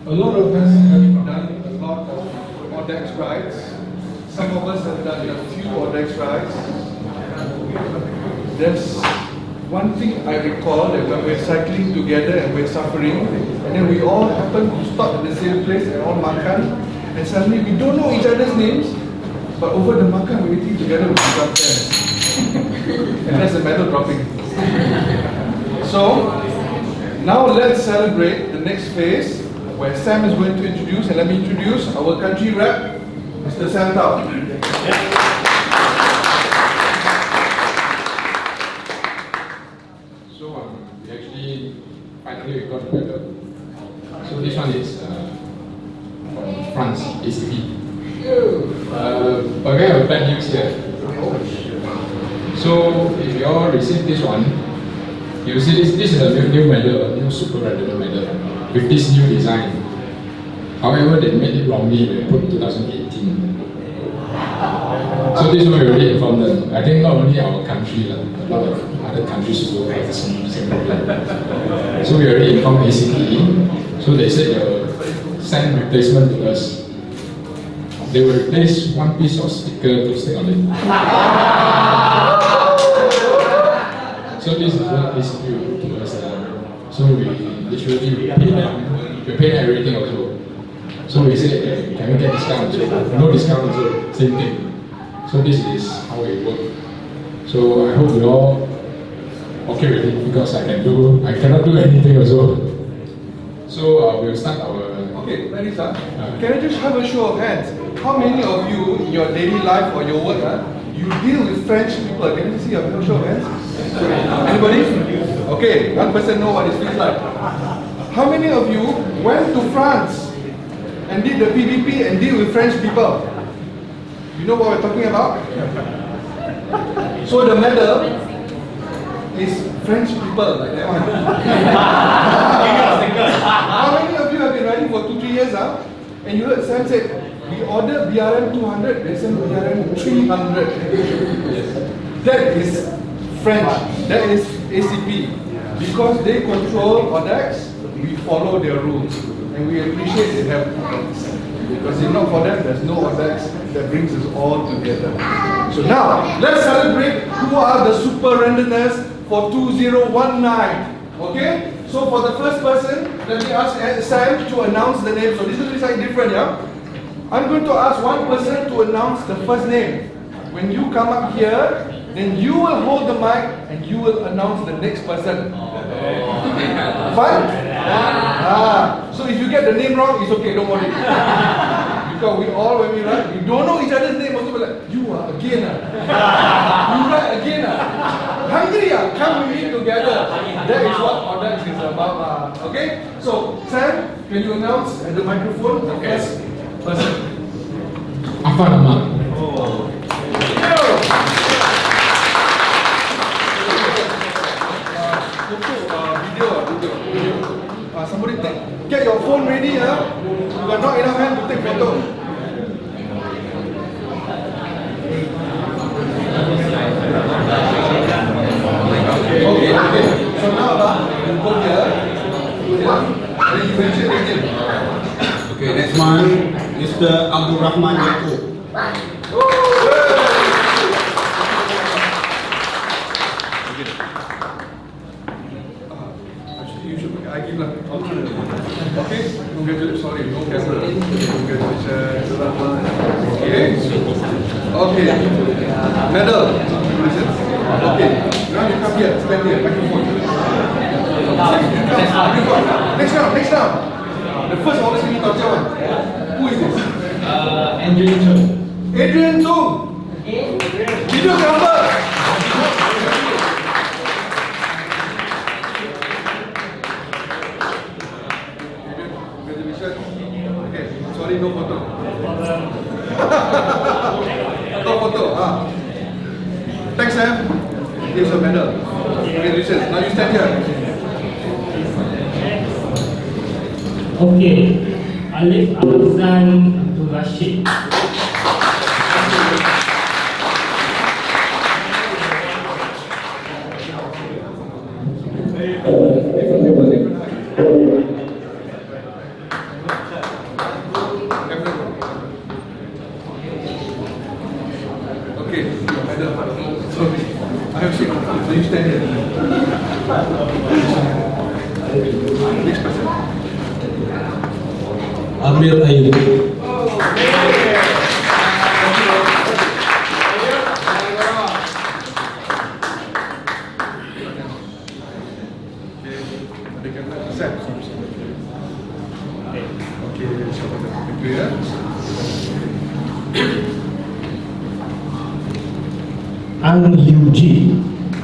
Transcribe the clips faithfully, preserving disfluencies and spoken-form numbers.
A lot of us have done a lot of Audax rides. Some of us have done a few Audax rides. There's one thing I recall that when we're cycling together and we're suffering, and then we all happen to stop at the same place and all makan, and suddenly we don't know each other's names, but over the makan we're eating together, we become friends. And that's the medal dropping. So, now let's celebrate the next phase where Sam is going to introduce, and let me introduce our country rep, Mister Sam Tao. So um, we actually finally we got the medal. So this one is uh, from France, A C P. Uh, but we have a bad news here. So if you all receive this one, you see this, this is a new, new medal, a new super random medal with this new design. However, they made it wrongly when they put twenty eighteen. So this one we already informed them. I think not only our country, like, a lot of other countries will have the same, same problem. So we already informed A C P. So they said they will send replacement to us. They will replace one piece of sticker to stick on it. So this is what A C P will do to us. Uh, so we literally we pay them, we pay everything also. So we say, hey, can we get discount? No discount also, same thing. So this is how it works. So I hope you all okay with it because I can do, I cannot do anything also. So uh, we'll start our. Okay, Melissa, uh, can I just have a show of hands? How many of you in your daily life or your work, uh, you deal with French people? Can you see a show of hands? Anybody? Okay, one person know what it feels like. How many of you went to France and did the P V P and deal with French people? You know what we're talking about? So the medal is French people, like that one. How many of you have been riding for two, three years, huh? And you heard Sam say, we ordered B R M two hundred, they sent B R M three hundred. That is French, that is A C P. Because they control Audax, we follow their rules. And we appreciate they have Audax. Because if not for them, there's no Audax that brings us all together. So now, let's celebrate who are the super randomers for two thousand nineteen. Okay? So for the first person, let me ask Sam to announce the name. So this will be slightly different, yeah? I'm going to ask one person to announce the first name. When you come up here, then you will hold the mic and you will announce the next person. Fine? Ah, so if you get the name wrong, it's okay, don't worry. Because we all, when we write, we don't know each other's name. Also, we're like, you are again. Ah. You write again. Ah. Hungry, ah. Come we meet together. That is what Audax is about. Ah. Okay? So, Sam, can you announce at the microphone the first person? Afan Ahmad. Oh. Uh, somebody take, get your phone ready, huh? You got not enough hand to take photo. Okay, okay. So now, uh, you go here. Then you mention the name. Okay, next one, Mister Abdul Rahman Yaakob. I give them okay, congratulations, sorry, no camera. Congratulations. Okay. Okay. Medal. Congratulations. Okay. Now you come here, stand here, microphone. Next round, next round. The first always give me touch one. Who is this? Uh, Adrian Tung. Adrian Tung. Video number. Sorry, no photo. No photo. Ah. Thanks, Sam. Here's a medal. Congratulations. Now you stand here. Okay. Alif Abzan Abdul Rashid. Next person. Amir Ayub. Ang Liu Ji.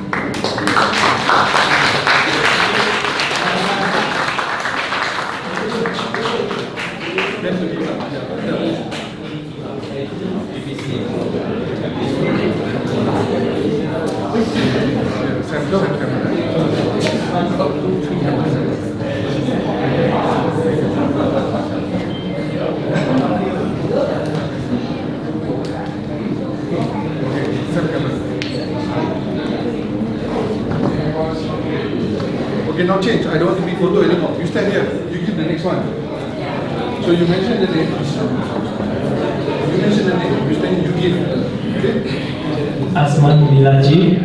Okay, now change. I don't want to be photo anymore. You stand here. You give the next one. So you mention the name. You mention the name. You stand. You give. Okay. Asman Milaji.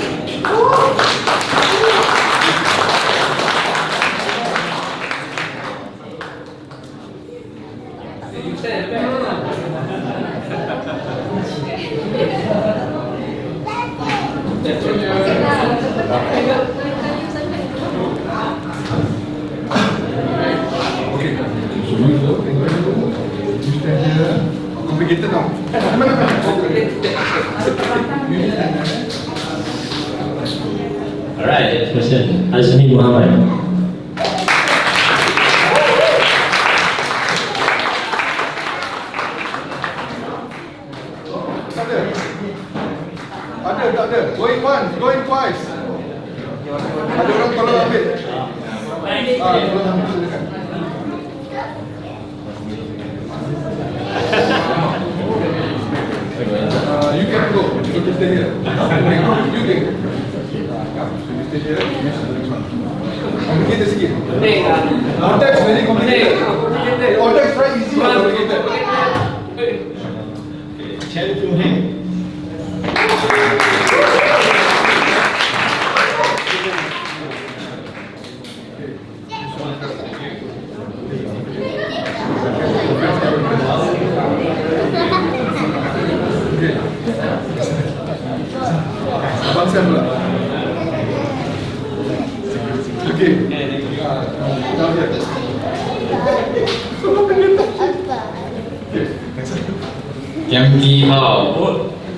Complicated now. Alright, next question. Azmi Muhammad. Ada, tak ada. Going once, going twice. Ada orang tolong ambil. Ah, tolong ambil dekat. Uh, you can go. You can stay here. You can go. You can. Come. So you stay here. You stay here. Complicated sikit. Ortex very complicated. Ortex very easy or complicated? Chen Fu Heng. Abang Sam pula. Okay. Down here. Semua pengen tak? Okay. Yang Ki Mao.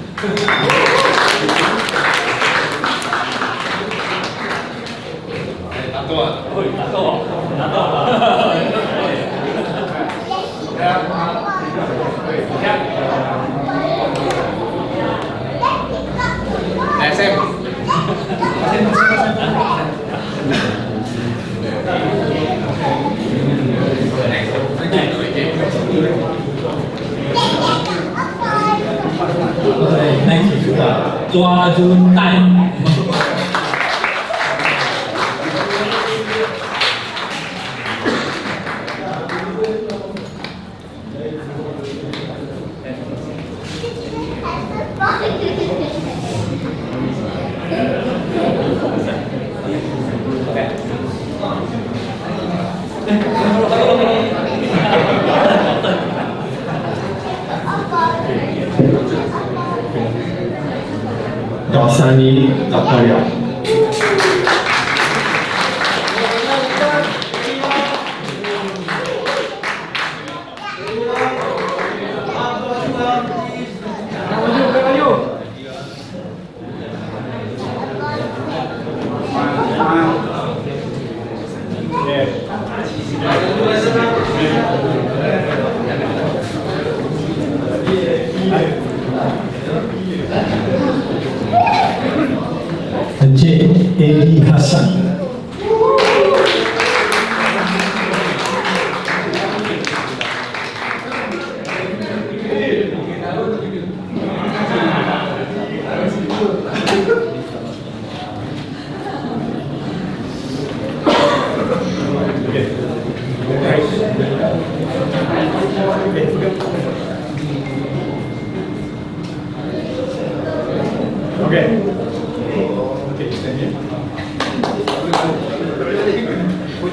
Tak tahu ah. Tak tahu. Tak tahu. S M. Next juga Chua Jun Tai. Dosani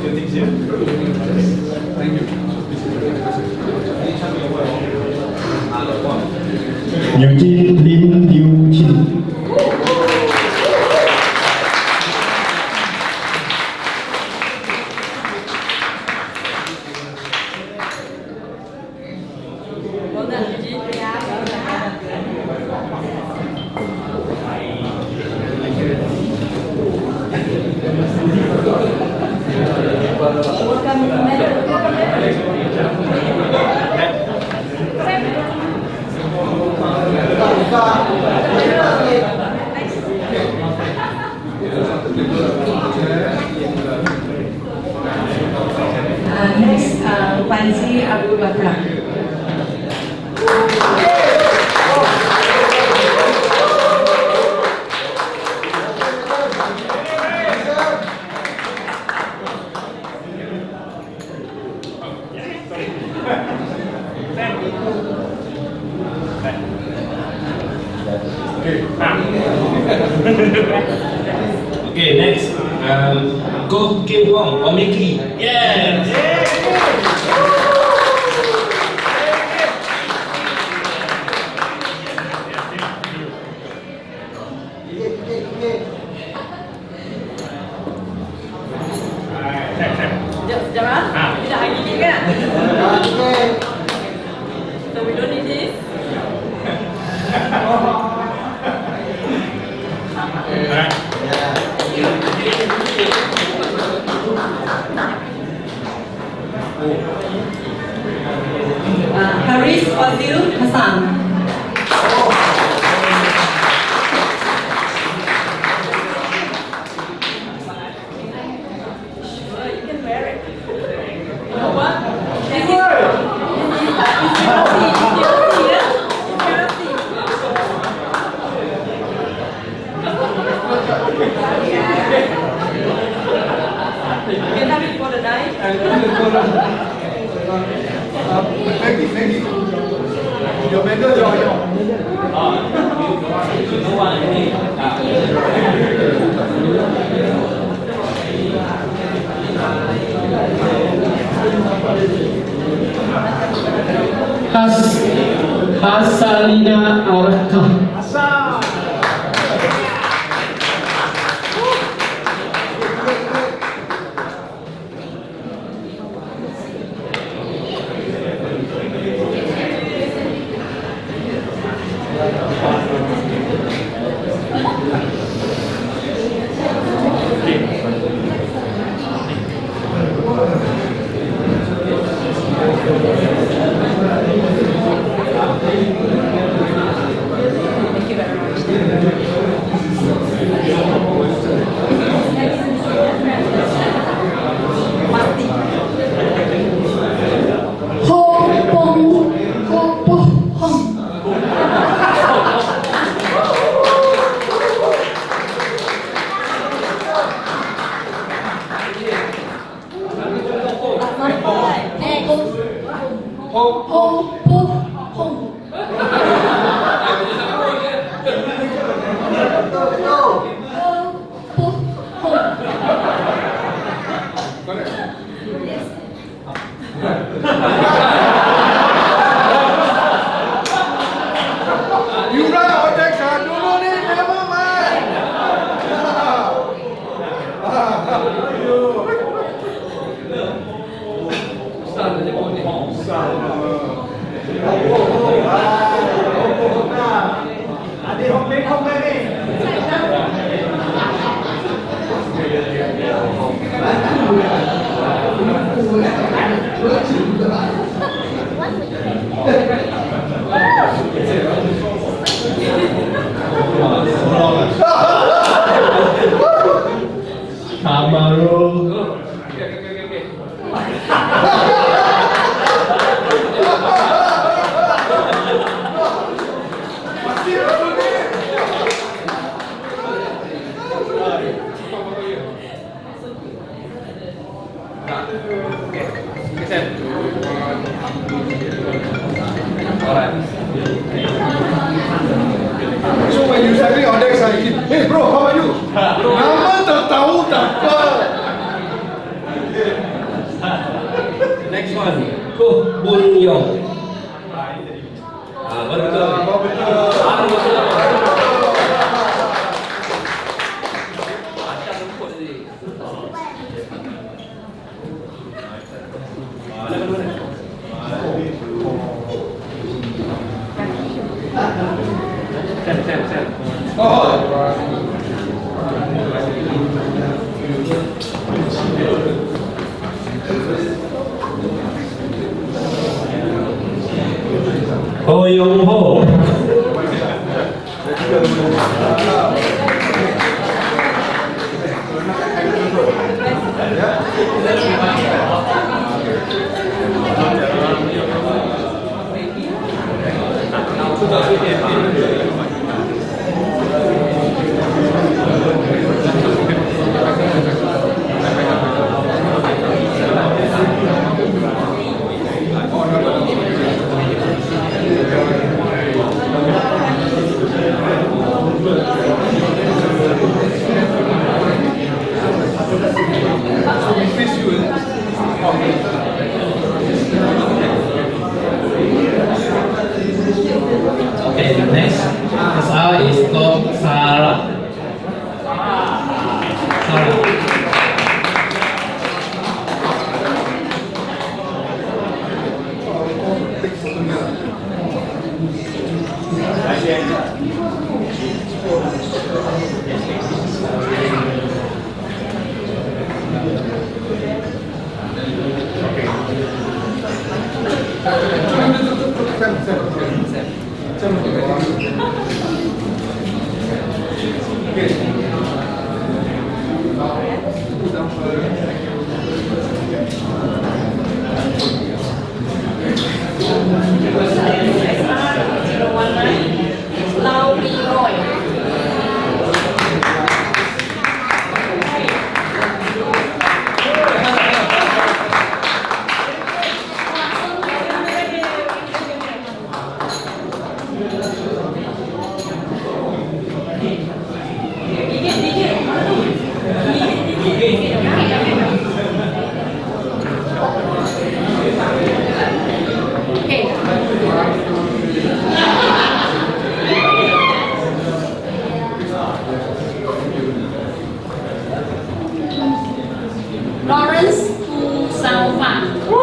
Thank you. Eugene Lim Liu Chin. Well done, Eugene. Uh, next, uh, Panzi Abu Bakar. Okay, next. Um, Go Kim Wong or Mickey. Yes. Sekejap ah. Kita dah gigi kan? So we don't need this. Uh, Haris Fazil Hassan. Sure, you can wear it. You know what? This is, this is, uh, if you don't see, if you don't see, yeah? If you don't see. You can have it for the night. Uh, thank you, thank you. Your medal, your, your. Has Hasalina Arka. You run out of text, huh? Don't know it, never mind. Amaro. So when you study on that side, you keep, hey bro, how are you? Nama tak tahu tak apa. Yong. Ah, betul. Ah, betul. Ho Yong Ho. Okay, next. Sarah is called Sarah. Sarah. Lawrence Hu Sao Phan.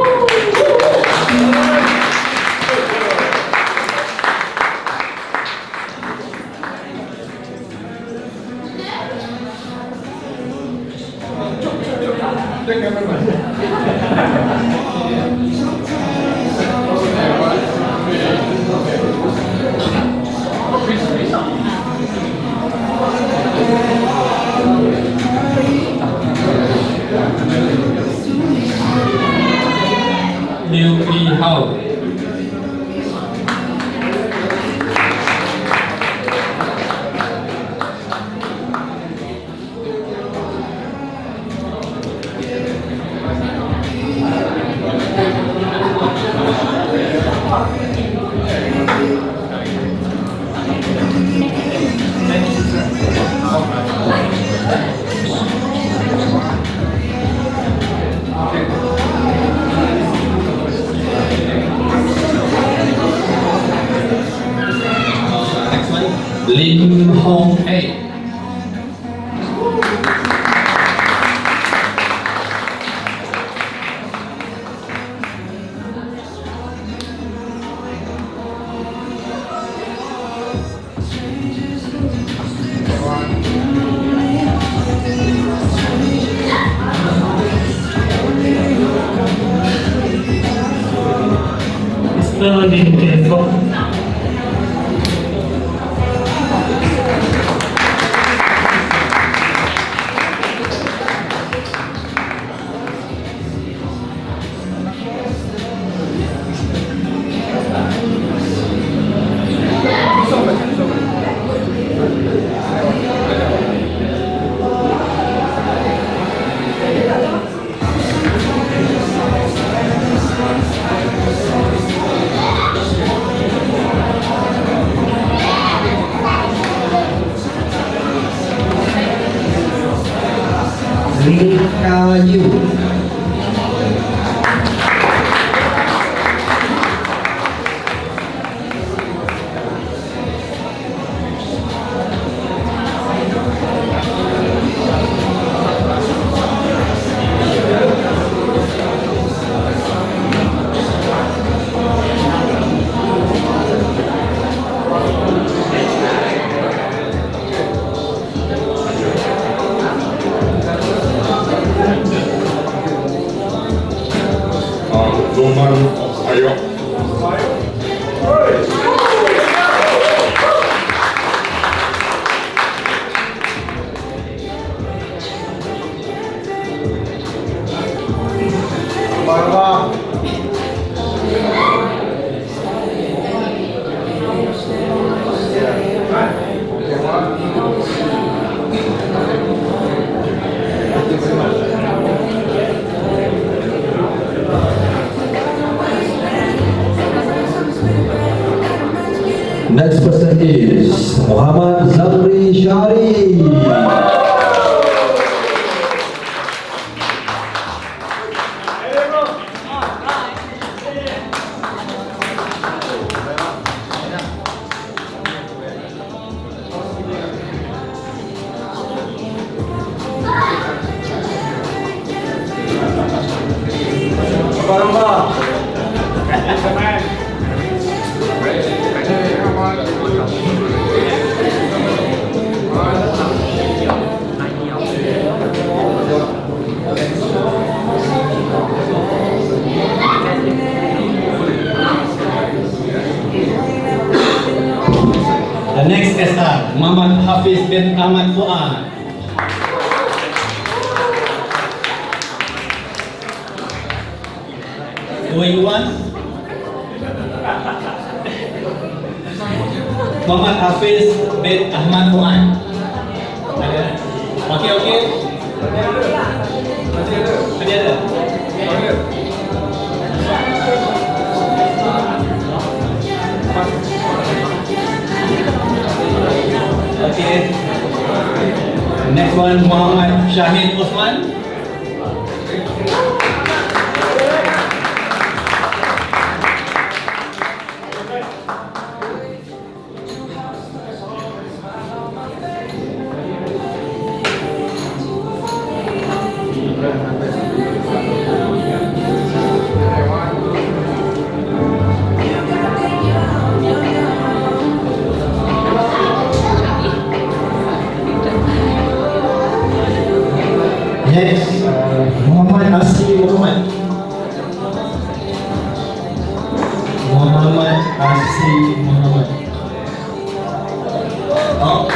Liu Pi Hao. Lim Hong Hei. Mister Lim Kian Fong. Roman Sayok. Next person is Muhammad Zamri Syari. The next guest Muhammad Hafiz bin Ahmad Fuad. Going once. Muhammad Hafiz bin Ahmad Fuad. Okey okey. Tadi ada. Okay. Next one, Muhammad Syahid Osman. Next, uh, Muhammad Asri Muhammad. Muhammad Asri Muhammad. Oh.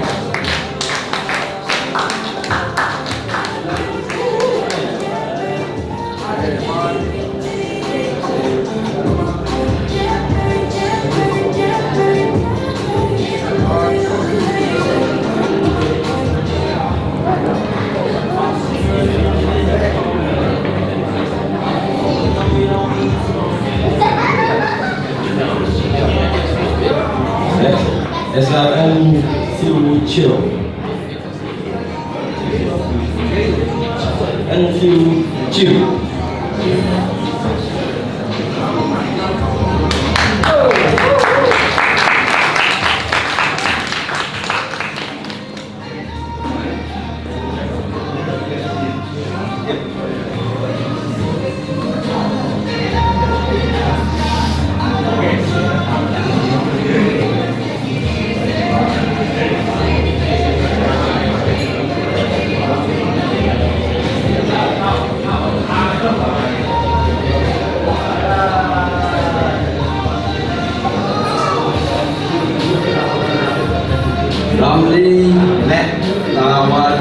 S R M Siu Chiu. N Siu Chiu. Ramli Net Lawan.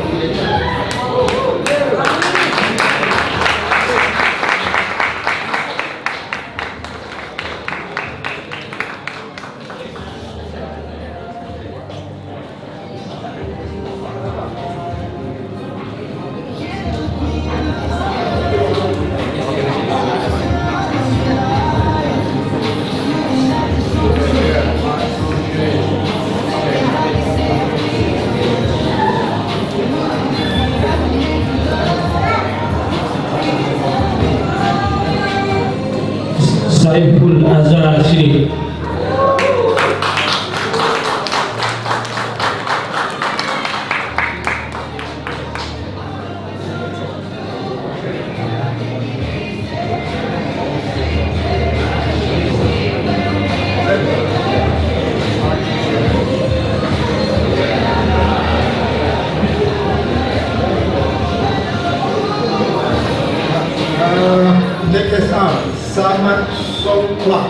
Saiful Azhar Syirih. Next is our Samad Songkla.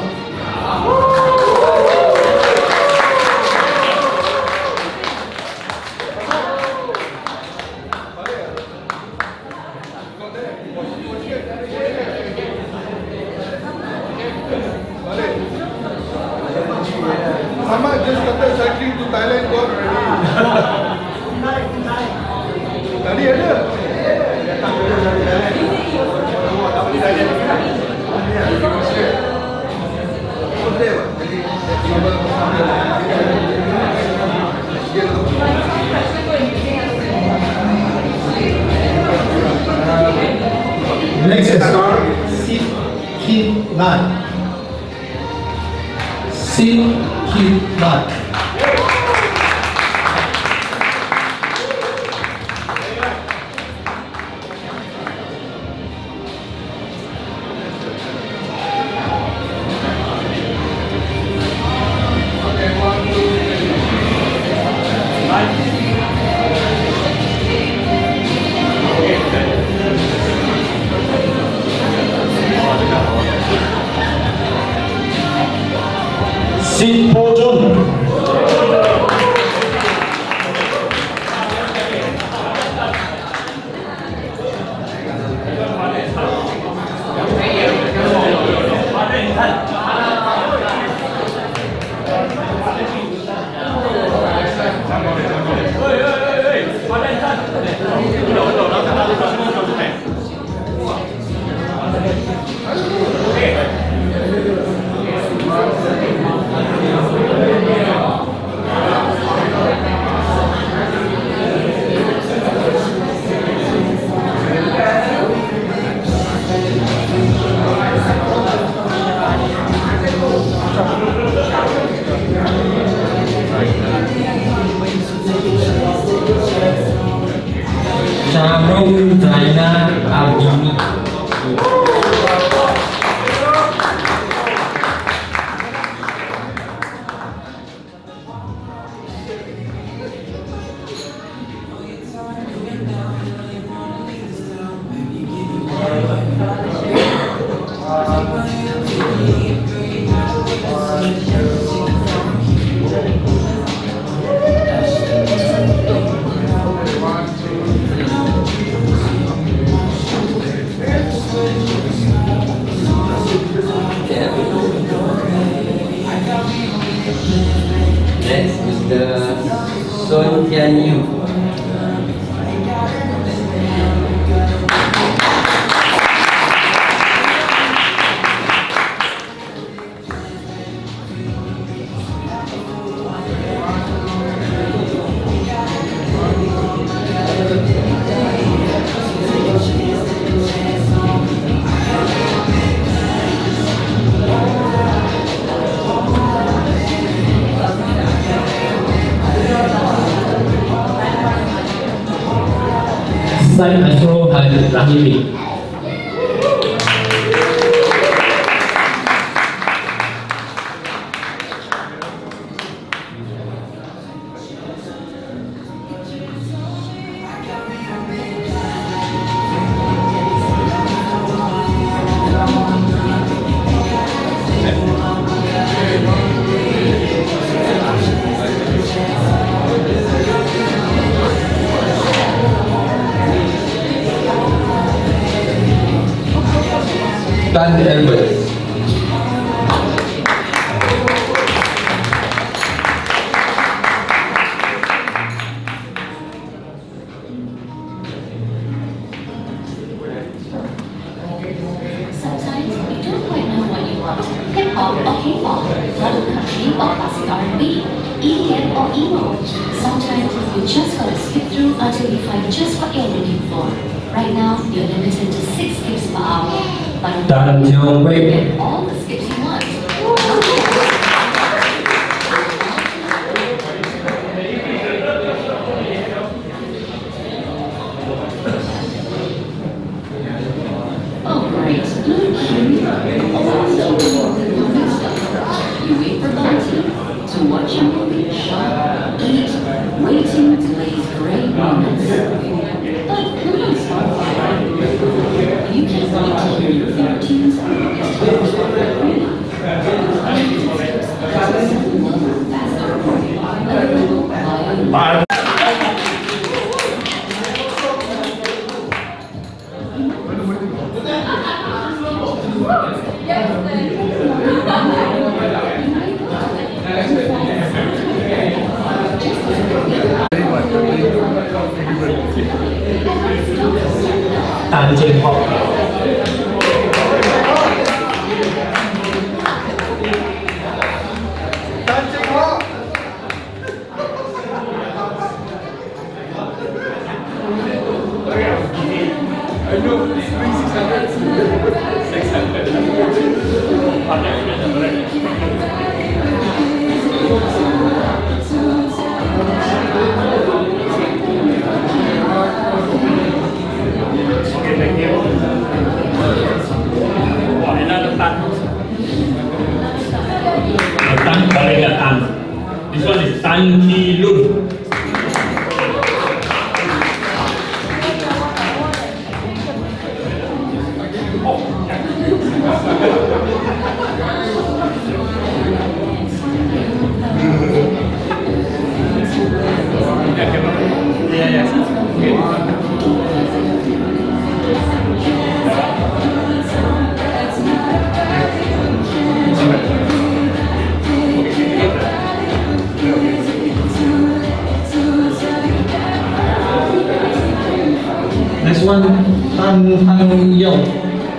Samad just started cycling to Thailand, gone already. Tadi ada. Next is our Sit Kim Nan. Sit Kim Nan. Sin Pojun. Charung Zaina Abdini. Next, Mister Son Tian Yu. Said Asro Rahimi. Tan Albert. Sometimes you don't quite know what you want. Hip hop or K-pop, modern country or classic R and B, E D M or emo. Sometimes you just gotta skip through until you find just what you're looking for. Right now, you're limited to six skips per hour. But Tan Jong Wei. get all the skips you want. Oh great, look cute. Also, good stuff. You wait for Bunty to watch a movie, shop, eat, waiting to these great moments. But who knows Spotify? You can wait to hear your favorite T Tan Cheng Hock. Tan Cheng Hock. I know, bring six hundred. six hundred. Okay, thank you. Wah, another tan. A tan calling a tan. This one is Tan Ki Lun. Yeah, yeah. Okay. Next one, Tan Hang Yong.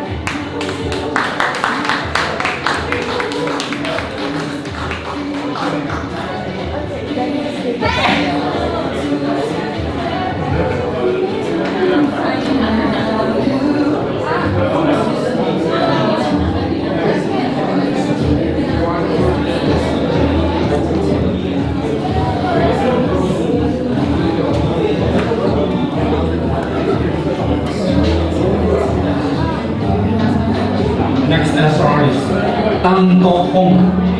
Next S R is Tan Kok Hong.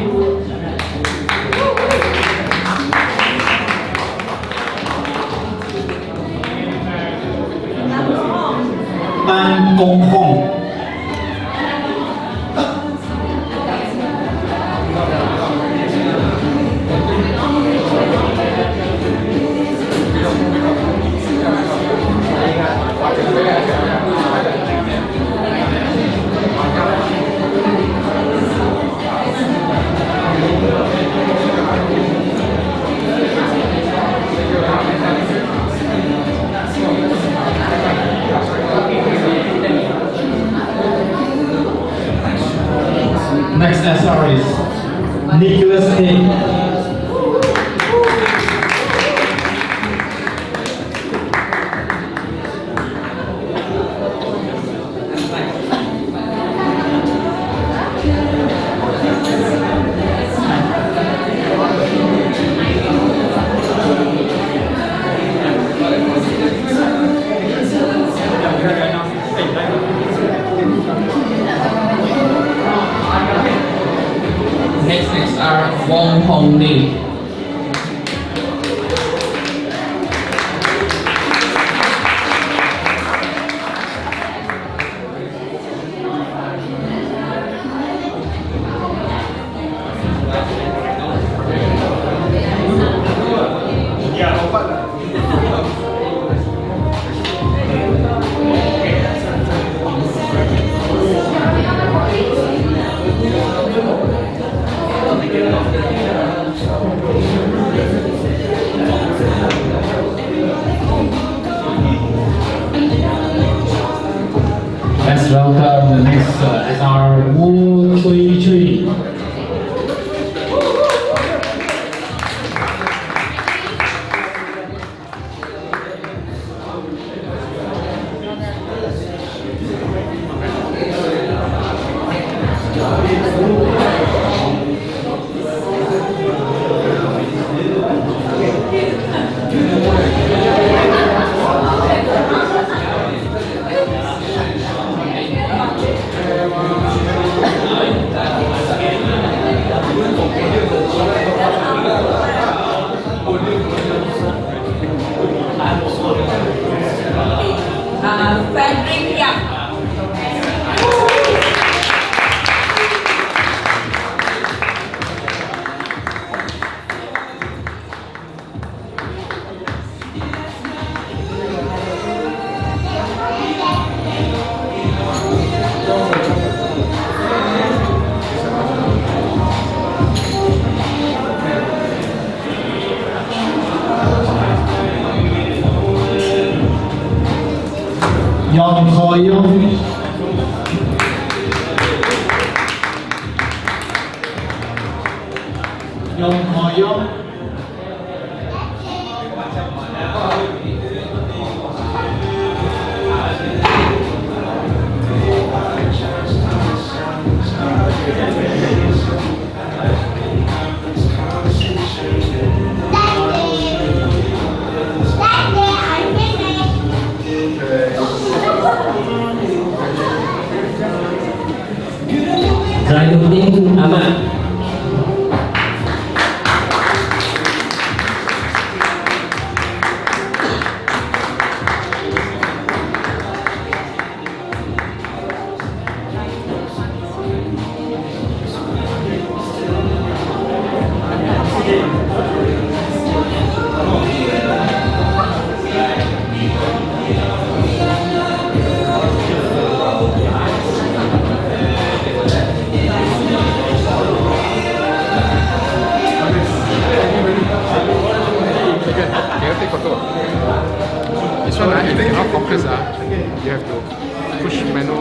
Tan Kok Hong. Next S R is Nicholas A. Next next are Wong Hong Lee. Let's welcome the next uh, S R Wu Cui Chui. Uh, Frederick Yap. Round finish. Yong Ho Yong. Zainuddin Ahmad. This one, uh, if you cannot focus, uh, you have to push manual.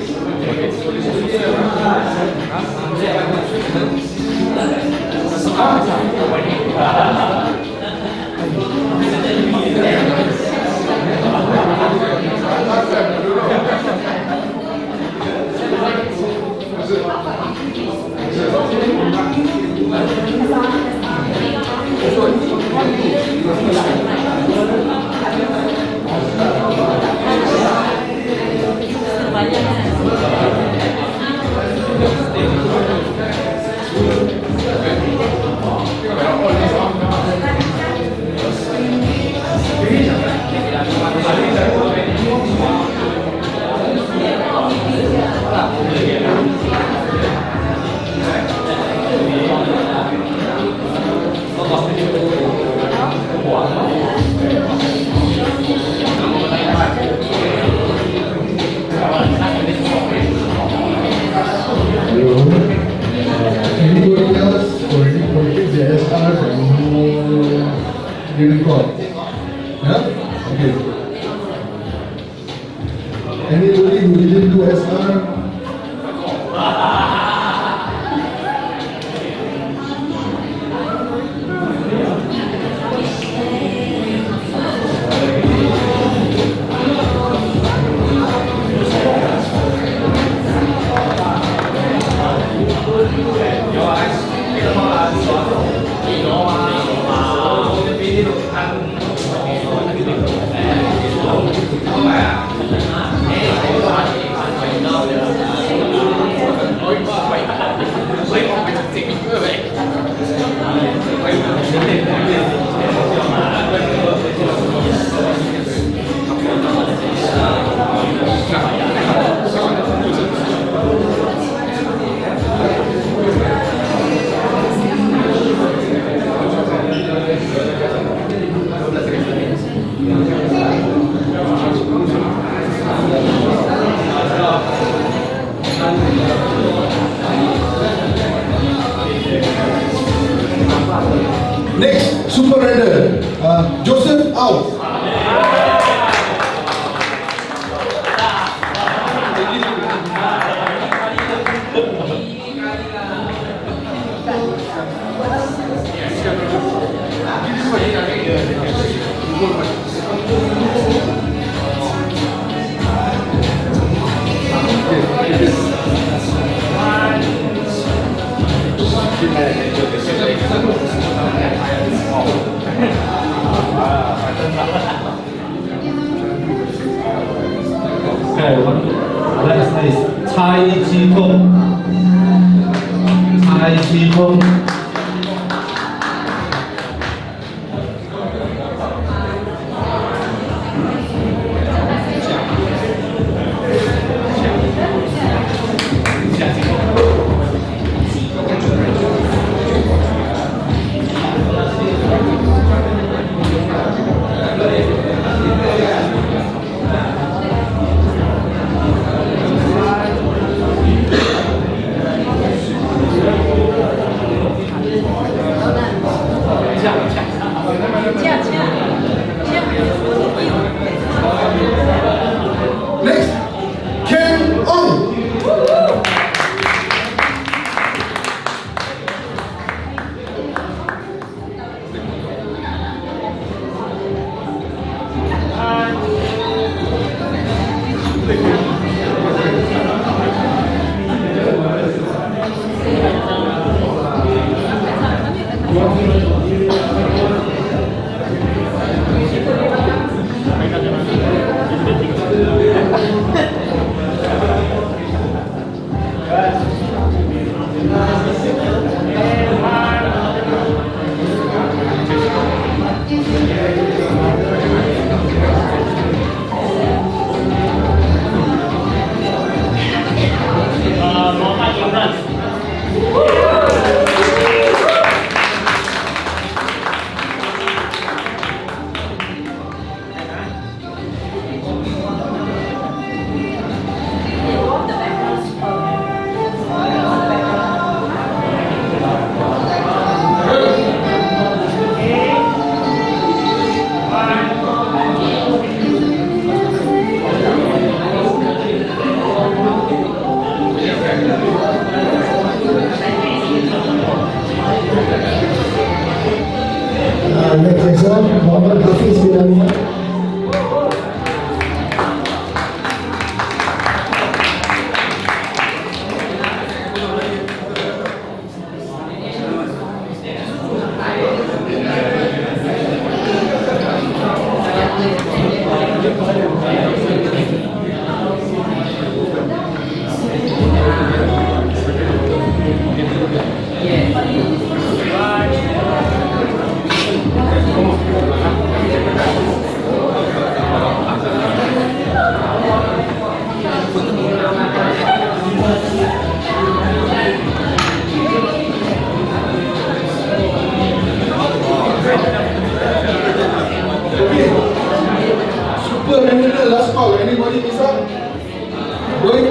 Anybody else already completed the S R and no unicorn? Yeah? Okay. Anybody who didn't do S R? Next, Super Rider, uh, Joseph Au. Oh, that's nice. Cai Chi Kung. Cai Chi Kung.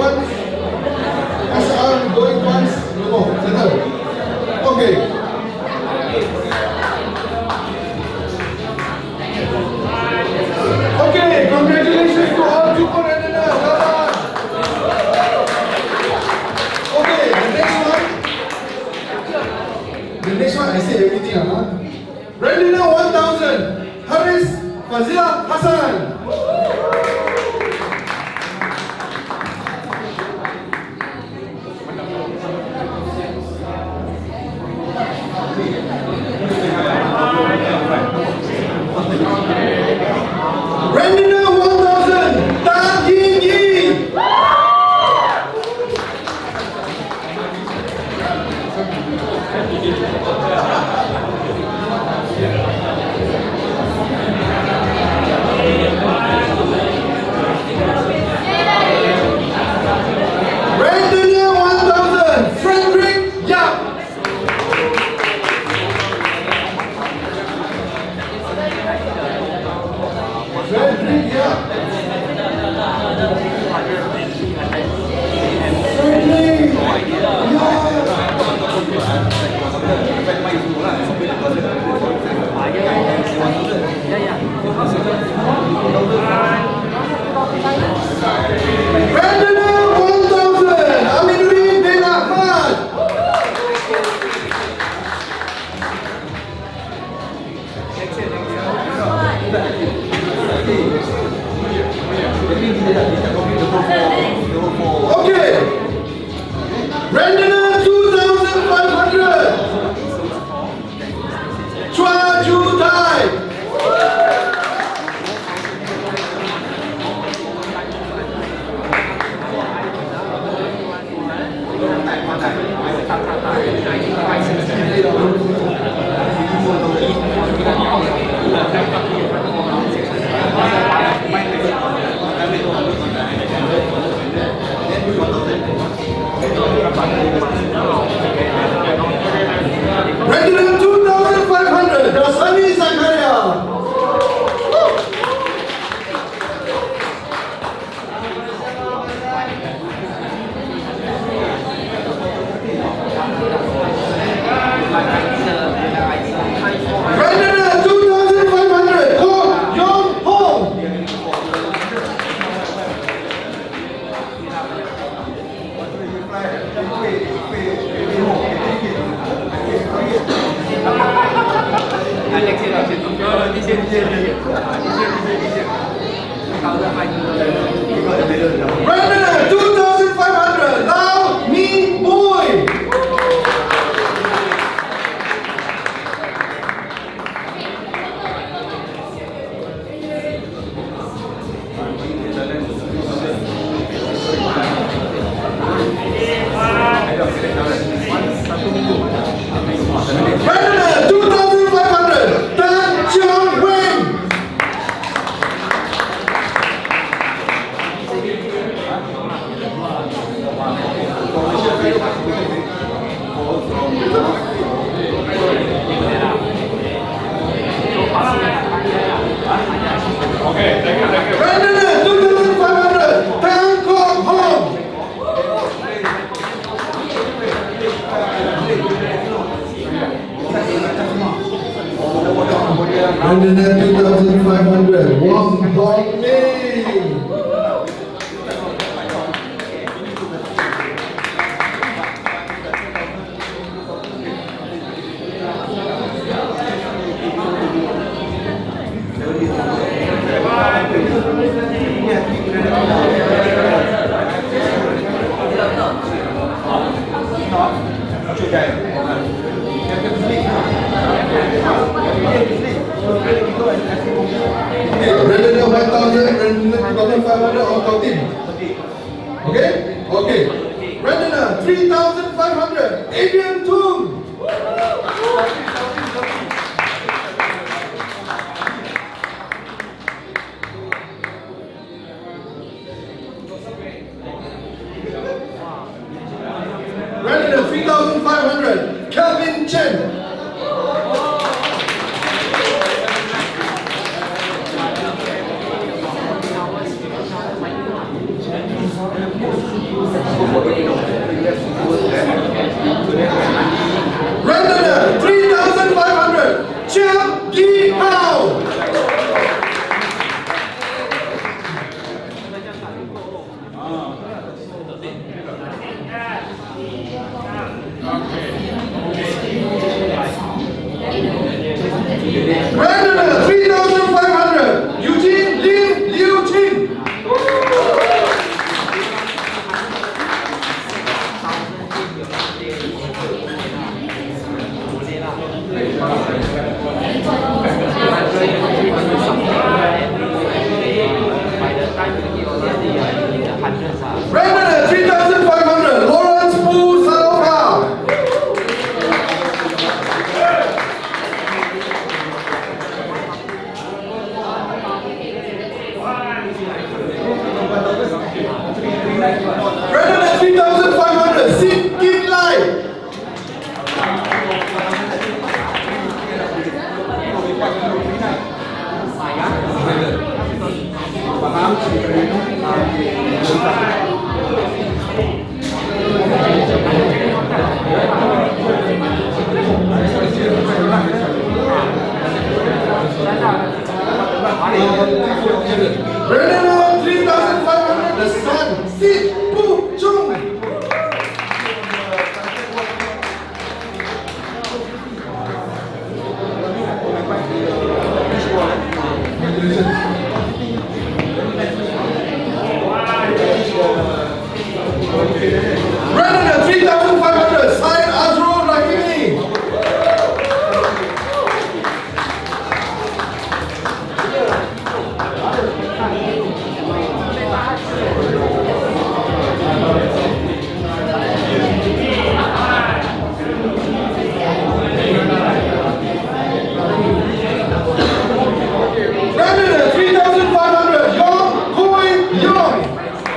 once. S R going once. No more. Settle. Okay. Okay, congratulations to all super randomers. Come on. Okay, the next one. The next one, I say everything. Huh? Randomer one thousand. Haris Fazila Hassan. Randomer one thousand. Tan Yin Yi. Randomer one thousand. Frederick Yap. Frederick Yap. Frederick Randomer one thousand. Aminuddin bin Ahmad. Okay. Randomer two thousand five hundred. Chua Ju Tai. Randomer two thousand five hundred. Dasani Zakaria. Randomer two thousand five hundred. Ko Yong Hong. Randomer two thousand five hundred. Lau Mi Boy. Randomer two thousand five hundred. Tan Chiang Weng. Randomer two thousand five hundred. Tan Kok Hong. Randomer two thousand five hundred. Wong Dong Ming. Randomer one thousand, randomer two thousand five hundred on top team. Okay? Okay. Randomer three thousand five hundred. Adrian Tung. Randomer three thousand five hundred. Kelvin Chen. Brandon, three thousand five hundred. Eugene Lin Liu Qing. Brandon, three thousand five hundred. Lawrence Wu Salova. Brandon, three thousand five hundred. Sid Kim Lai. Brandon, three thousand five hundred. The son, Sid Pu Chung. Brandon, three thousand five hundred. Syed Azrul Rahimi. Brandon, three thousand five hundred. Yong Hui Yong.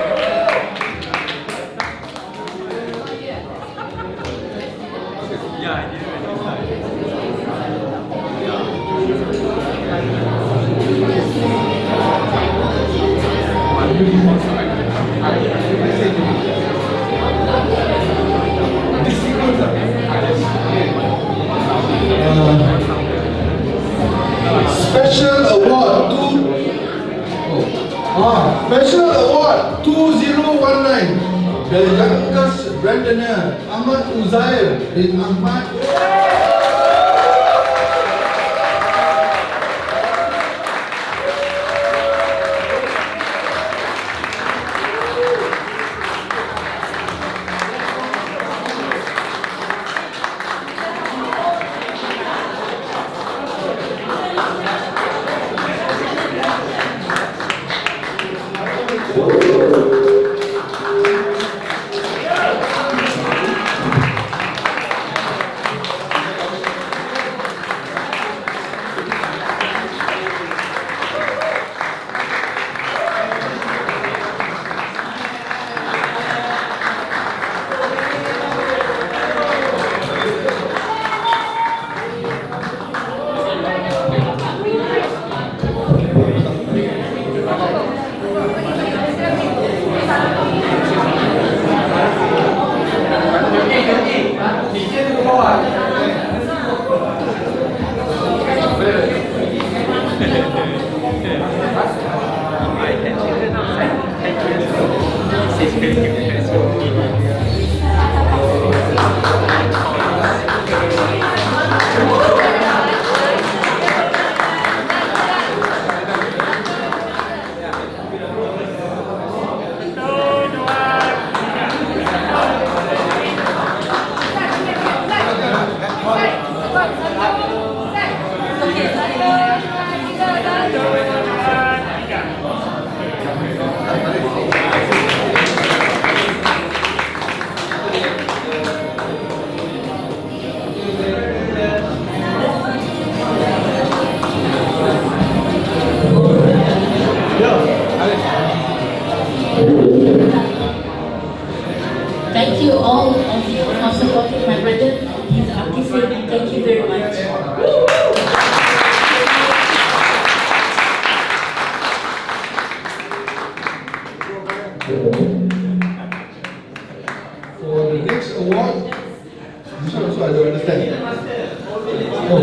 Special award two oh, ah, special award two zero one nine. The youngest Brandoner Ahmad Uzair bin Ahmad. Thank you all of you for supporting my brother. He's artistic. Thank you very much. For the next award, this one also I don't understand. Oh,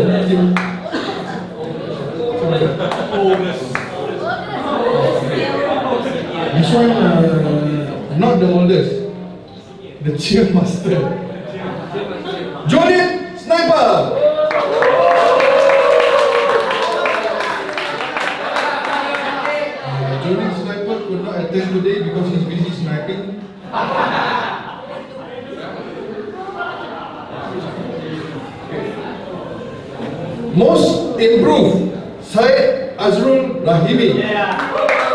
this one, uh, not the oldest, the cheer master. Jonit Sniper. Jonit Sniper could not attend today because he's busy sniping. Most improved, Syed Azrul Rahimi. Yeah.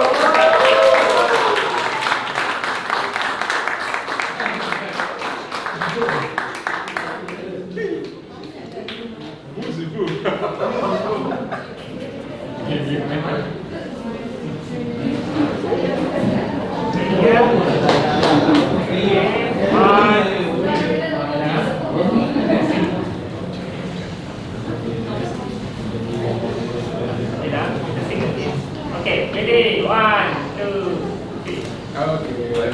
Okay, ready? One, two, three. Okay.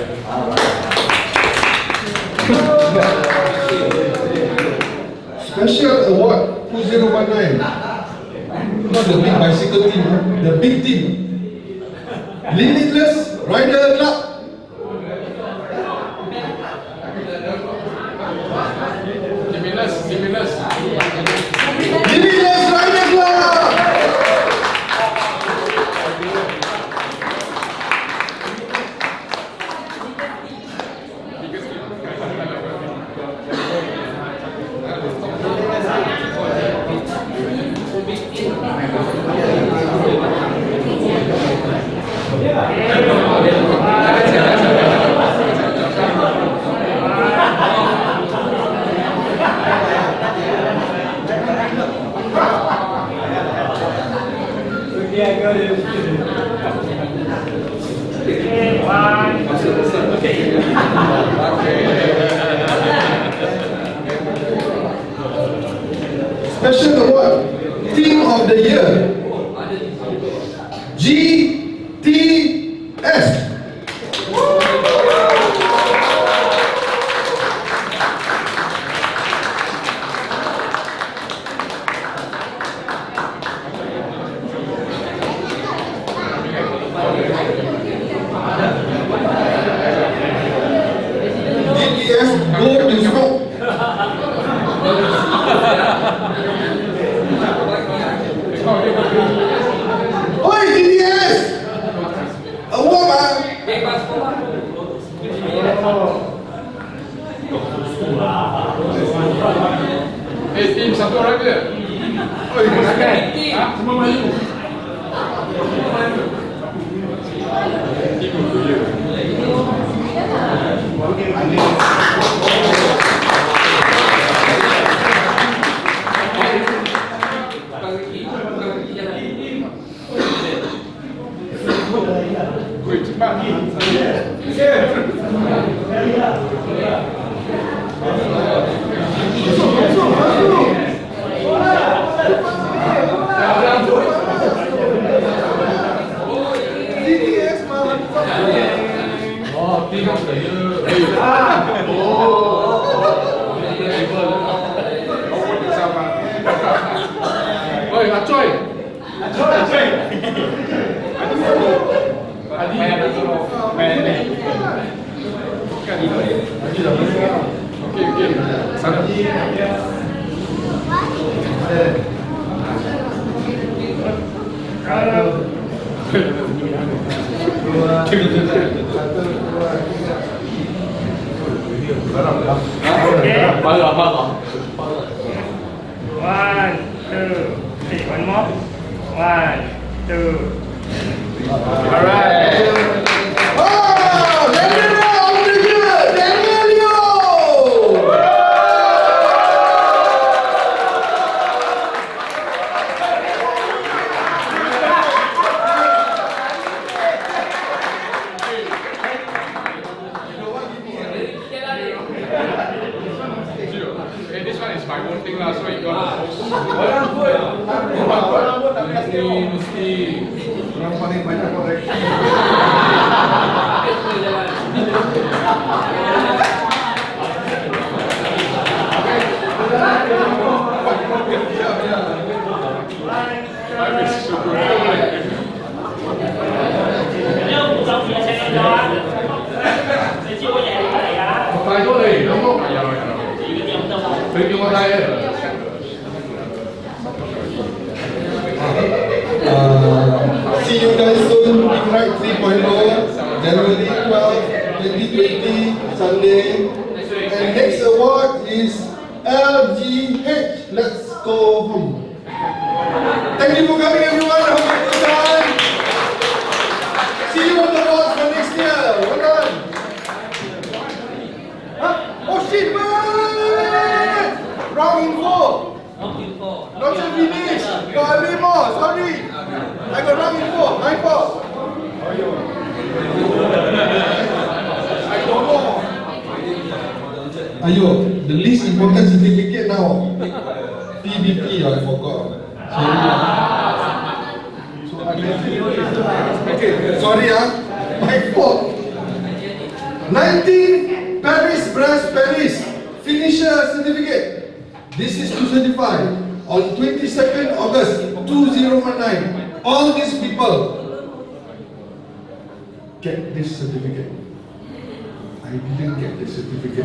Special award two zero one nine. Not the big bicycle team, the big team. Limitless Rider Club. Limitless, limitless. Limitless Rider Club. Special award, Team of the Year, G T S. G T S, go to smoke. Oi, G T S! Award ah! Eh, tim satu orang je. Oi, makan. Ha? Semua maju. Tim untuk dia. Wait, cepat. G T S mah. Oh, tim of the year. Oh. Kau pun sama. Oi, Acoy. Acoy, Acoy. Adi, main ni. Bukan ini. Adi dah besar. Okey, okey. Sana. Okay. Parah, parah. One, two, three. One more. One, two. Alright. Oh, Daniel of the Year, Daniel Leo. Eh, this one is my own thing lah, so you got to post. Orang pun, orang pun tak mesti mesti orang paling banyak koreksi. I miss you. Hãy subscribe cho kênh Ghiền Mì Gõ để không bỏ lỡ những video hấp dẫn. Thank you, Uh, see you guys soon. Ignite three point oh, January twelfth, twenty twenty, Sunday. And next award is L G H. Let's go home. Thank you for coming, everyone. Have a good time. See you on the board for next year. Well done. Huh? Oh shit, man! Wrong info. Not yet finished. Got a bit more. Sorry. I got wrong info. My fault. I don't know. Ayo, the least important certificate now. P B P, I forgot. Sorry. So I okay, sorry ah. My fault. nineteen Paris Brest Paris finisher certificate. This is to certify on twenty-second August two thousand nineteen. All these people get this certificate. I didn't get this certificate.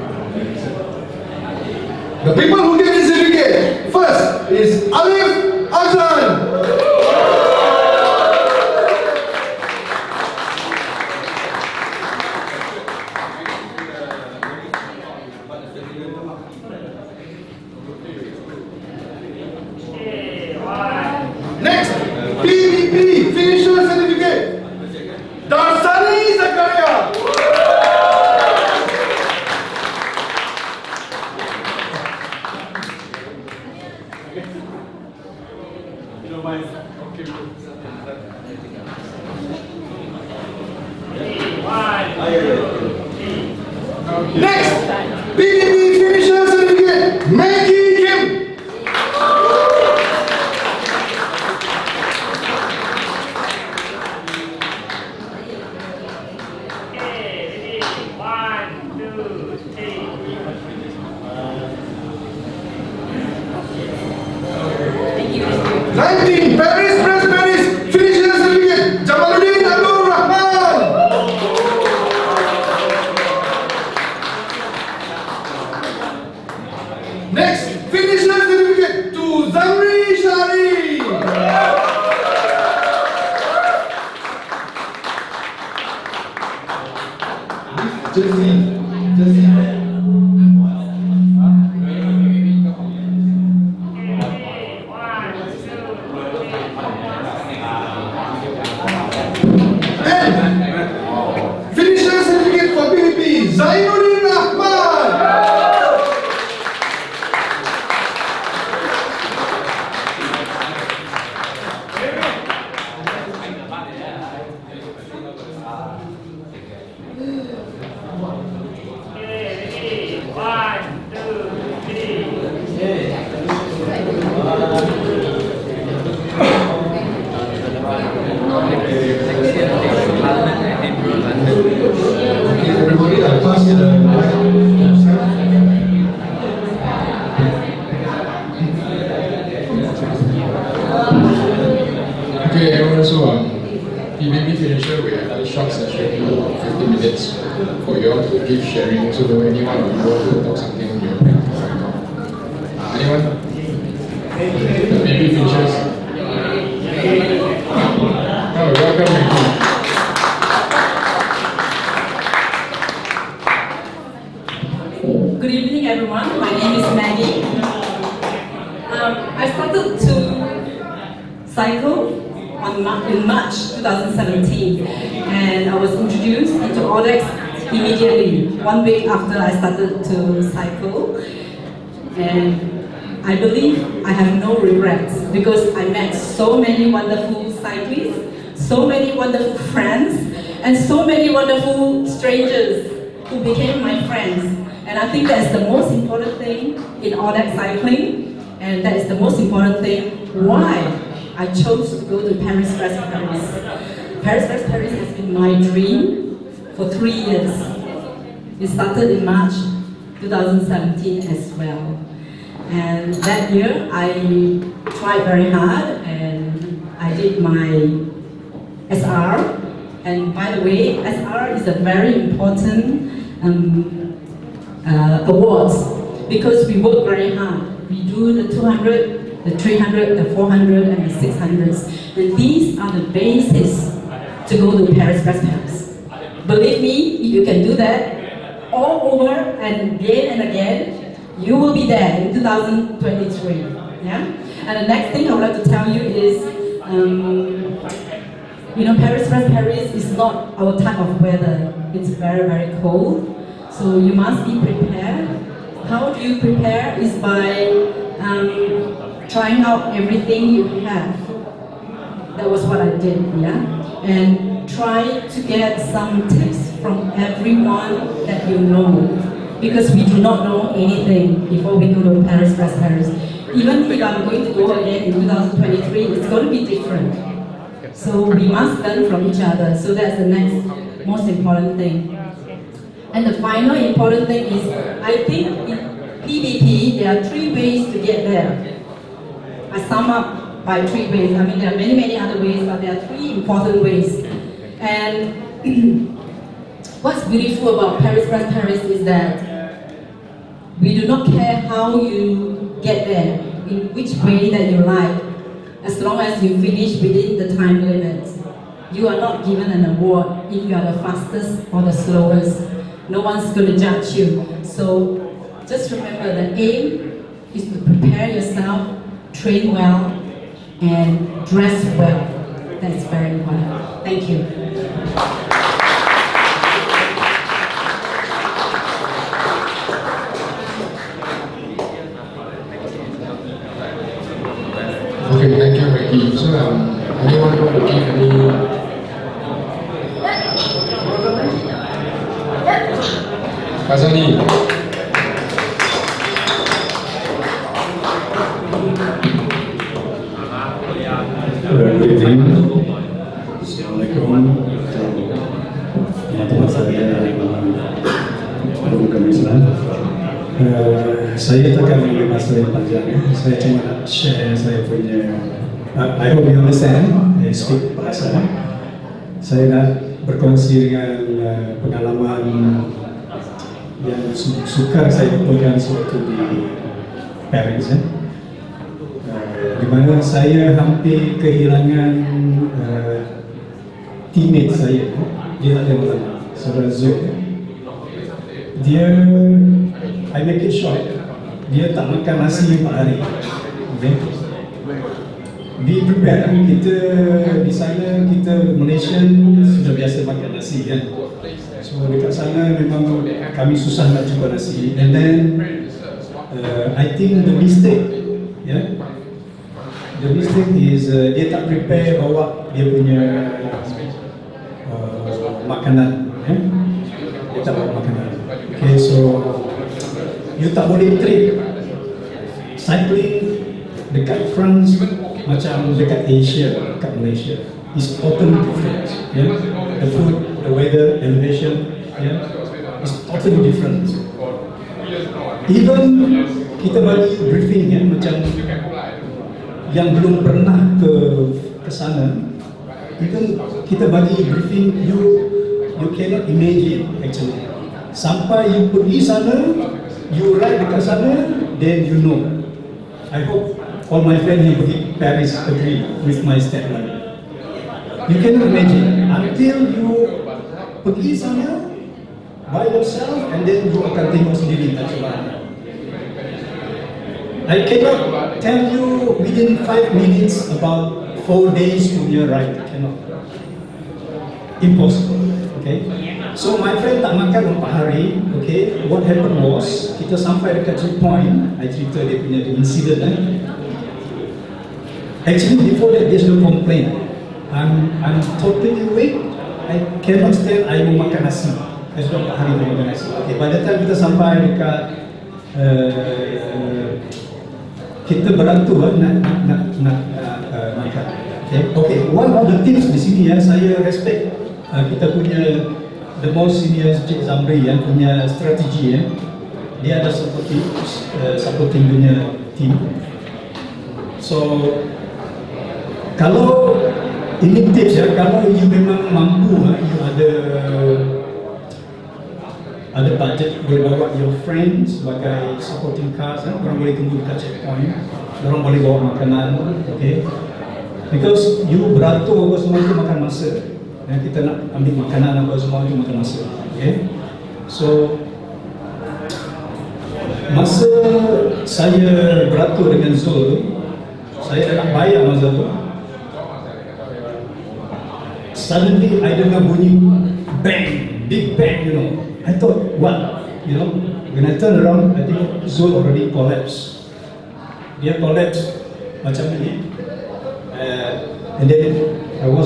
The people who get this certificate first is Alif Azan. Next, P B P finisher certificate. Darsani Zakaria. Next, P B P finisher certificate. Maggie Kim. nineteen Paris Press Paris finisher certificate. Jamaluddin Abdul Rahman. Next, finisher certificate to Zamri Shari. Jersey, Jersey. Finisher certificate for P B P, Zainuddin Ahmad. Everybody, I pass you the Okay, everyone, so um, P B P finisher, we have a short session, fifty minutes, for you all to give sharing, so that anyone of you want to talk something on your practice. Anyone? The P B P finishers? Oh, welcome, Maggie. Good evening, everyone. My name is Maggie. Um, I started to cycle on Ma in March two thousand seventeen, and I was introduced into Audex immediately, one week after I started to cycle. And I believe I have no regrets because I met so many wonderful cyclists, so many wonderful friends, and so many wonderful strangers who became my friends. And I think that's the most important thing in all that cycling, and that is the most important thing why I chose to go to Paris Brest Paris. Paris Brest Paris has been my dream for three years. It started in March two thousand seventeen as well. And that year I tried very hard and I did my S R. And by the way, S R is a very important um, uh, award because we work very hard. We do the two hundred, the three hundred, the four hundred, and the six hundreds. And these are the basis to go to Paris Brest Paris. Believe me, if you can do that all over and again and again, you will be there in two thousand twenty-three. Yeah? And the next thing I would like to tell you is, um, you know, Paris Brest Paris is not our type of weather. It's very, very cold. So you must be prepared. How do you prepare? Is by um, trying out everything you have. That was what I did, yeah? And try to get some tips from everyone that you know. Because we do not know anything before we go to Paris Brest Paris. Even if I'm going to go again in two thousand twenty-three, it's going to be different. So we must learn from each other. So that's the next most important thing. And the final important thing is, I think in P B P, there are three ways to get there. I sum up by three ways. I mean, there are many, many other ways, but there are three important ways. And what's beautiful about Paris Brest Paris is that we do not care how you get there, in which way that you like, as long as you finish within the time limit. You are not given an award if you are the fastest or the slowest. No one's going to judge you. So just remember the aim is to prepare yourself, train well, and dress well. That's very important. Thank you. Okay, thank you, Ricky. So, um, anyone want to give any? Fazali. Good evening. Assalamualaikum. Teman-teman saya Guru Islam. Uh, saya tak akan mengambil masa yang panjang. Ya. Saya cuma nak share saya punya. Uh, I hope you understand. I speak bahasa. Saya nak berkongsi dengan uh, pengalaman yang su sukar saya betulkan sewaktu di Paris. Ya. Uh, di mana saya hampir kehilangan uh, teammate saya. Dia tak ada nama. Saudara Zul. Dia, I make it short, dia tak makan nasi empat hari. Okay. Be prepared. Kita di sana, kita Malaysian sudah biasa makan nasi kan. So dekat sana memang kami susah nak jumpa nasi. And then uh, I think the mistake, yeah, the mistake is uh, dia tak prepare bawa dia punya uh, makanan. Yeah? Dia tak bawa makanan. Okay, so you tak boleh trip cycling dekat France macam dekat Asia, dekat Malaysia. It's totally different. Yeah? The food, the weather, elevation, yeah, it's totally different. Even kita bagi briefing ya, macam yang belum pernah ke ke sana, even kita bagi briefing, you you cannot imagine actually. Sampai you pergi sana, you ride dekat sana, then you know. I hope all my friends who pergi Paris agree with my statement. You cannot imagine until you pergi sana by yourself, and then you akan tengok sendiri macam mana. I cannot tell you within five minutes about four days punya ride. Cannot. Impossible. Okay. So my friend tak makan empat hari. Okay. What happened was kita sampai dekat checkpoint. I cerita dia punya incident. Eh? Actually before that dia sudah complain. I'm I'm totally weak. I cannot stand. I mau makan nasi. I sudah empat hari makan nasi. Okay. By the time kita sampai dekat uh, kita berantu nak nak nak, nak uh, uh, makan. Okay. Okay. One of the tips di sini ya, saya respect uh, kita punya the most senior Cik Zamri yang punya strategi ya. Dia ada seperti uh, supporting punya team. So kalau ini tips ya, kalau you memang mampu, you ada ada budget boleh bawa your friends sebagai supporting cast, eh? Orang boleh tunggu dekat checkpoint, orang boleh bawa makanan, okay? Because you beratur apa semua itu makan masa, eh? Kita nak ambil makanan apa semua itu makan masa, okay? So masa saya beratur dengan Zul, saya dah nak bayar masa tu. Suddenly I dengar bunyi bang, big bang, you know. I thought, what? You know, when I turn around, I think Zul already collapsed. Dia collapse macam ni. Uh, and then I was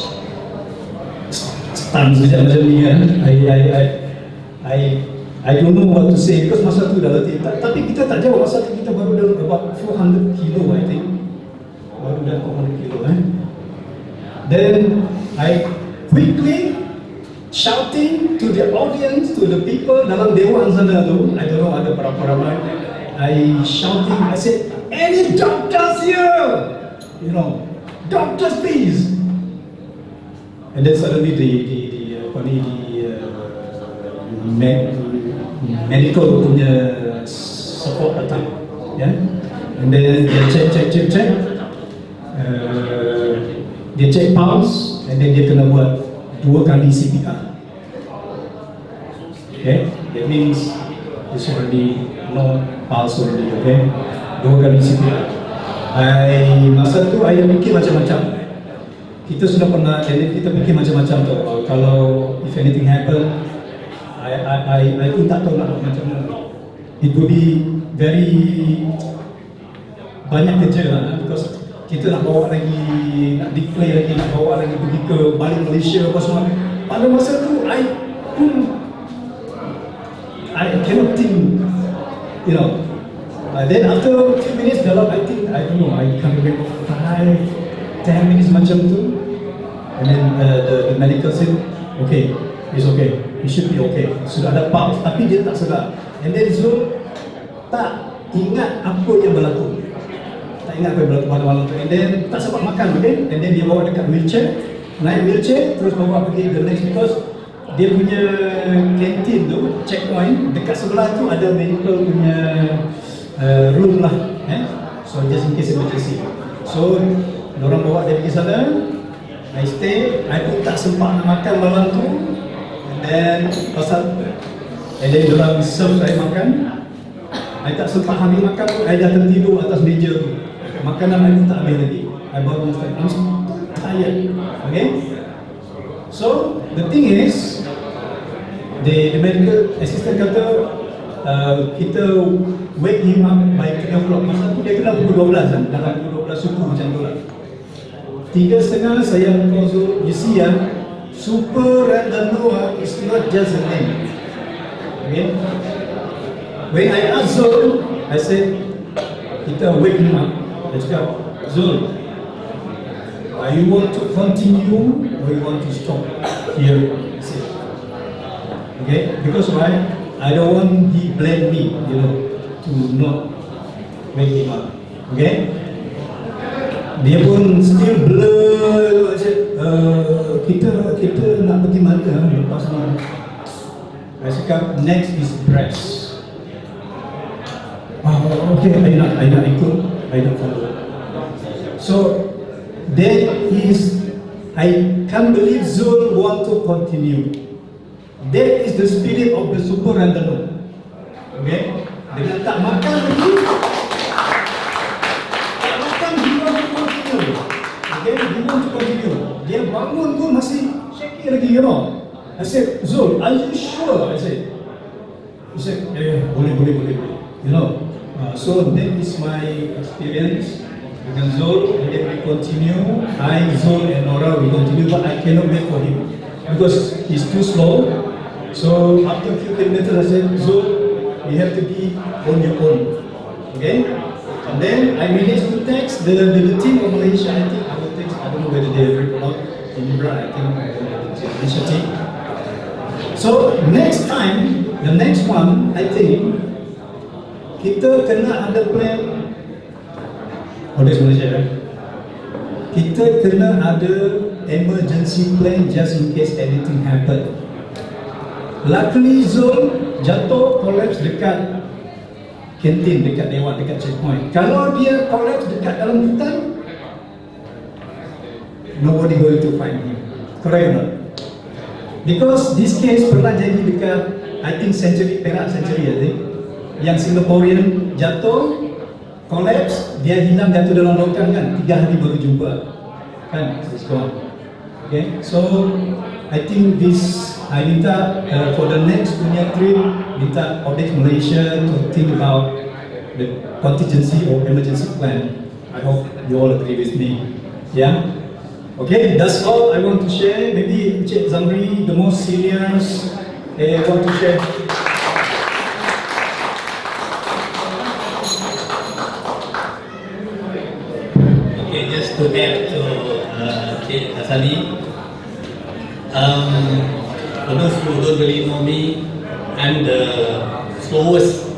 stunned sekejap macam ni kan. I, I, I, I, I don't know what to say because masa tu dah letih. Tapi kita tak jauh, masa tu kita baru dalam about four hundred kilo, I think. Baru dalam four hundred kilo, eh. Then I quickly shouting to the audience, to the people dalam dewan sana tu, I don't know ada berapa ramai. I shouting, I said, any doctors here? You know, doctors please. And then suddenly the the the apa ni the uh, med, medical punya support datang, ya. Yeah? And then dia check check check check, uh, dia check pulse, and then dia kena buat dua kali C P R. Okay, that means it's already no pulse already. Okay, dua kali C P R. I masa tu I fikir macam-macam. Kita sudah pernah, jadi kita fikir macam-macam tu. Kalau if anything happen, I I I, I pun tak tahu nak macam mana. It will be very banyak kerja lah, because kita nak bawa lagi, nak declare lagi, nak bawa lagi pergi ke balik Malaysia apa semua. Pada masa tu, I pun I cannot think, you know. Uh, then after few minutes dalam, I think, I don't know, I can't remember, five, ten minutes macam tu. And then uh, the, the medical said, okay, it's okay, it should be okay. Sudah ada pulse, tapi dia tak sedar. And then Zul tak ingat apa yang berlaku. Tak ingat apa yang berlaku malam-malam tu. And then tak sempat makan, okay? And then dia bawa dekat wheelchair, naik wheelchair, terus bawa pergi the next, because dia punya kantin tu, checkpoint, dekat sebelah tu ada medical punya uh, room lah, eh? So just in case emergency. So, orang bawa dia pergi sana, I stay, I pun tak sempat nak makan malam tu. And then, pasal, and then orang serve saya makan, I tak sempat ambil makan tu, I dah tertidur atas meja tu. Makanan I pun tak ambil lagi. I baru makan, I'm so tired, okay? So, the thing is, the, the medical assistant kata, uh, kita wake him up by three o'clock. Masa tu dia kena pukul dua belas kan, dalam pukul dua belas suku macam tu lah. Tiga setengah saya konsul, you see ya, Super Randonoa is not just a name. Okay? When I asked Zul, I said, kita wake him up. Dia cakap, Zul, uh, you want to continue or you want to stop here? I said, okay, because why? I don't want he blame me, you know, to not wake him up. Okay? Dia pun still blur macam uh, kita kita nak pergi mana lepas ni. I cakap next is breast. Oh, okay, I nak I nak ikut, I nak follow. So that is, I can't believe Zul want to continue. That is the spirit of the Super Randonoa. Okay, dengan tak makan lagi. Okay, he want to continue. Dia bangun pun masih shaky lagi, you know. I said, Zul, are you sure? I said, he said, yeah, yeah, boleh, boleh, boleh, you know. Uh, so that is my experience dengan Zul, and then we continue. I, Zul and Nora, we continue, but I cannot wait for him because he's too slow. So after a few kilometers, I said, Zul, you have to be on your own. Okay? And then I managed to text the, the, the team of Malaysia. I think I will text, I don't know whether they read or not. In Ibrah, I think the Malaysia team. So next time, the next one, I think kita kena ada plan. Oh, that's Malaysia, right? Kita kena ada emergency plan just in case anything happen. Luckily Zul jatuh collapse dekat kantin, dekat Dewan, dekat checkpoint. Kalau dia collapse dekat dalam hutan, nobody going to find him. Correct or not? Because this case pernah jadi dekat, I think century, Perak century I think, yang Singaporean jatuh, collapse, dia hilang jatuh dalam lautan kan, tiga hari baru jumpa kan, it's gone. Okay, so I think this, I minta uh, for the next punya trip, minta Odex Malaysia to think about the contingency or emergency plan. I hope you all agree with me. Yeah. Okay, that's all I want to share. Maybe Encik Zamri, the most seniors, eh, want to share. Okay, just to add to uh, Encik Hasani, um, for those who don't really know me, I'm the slowest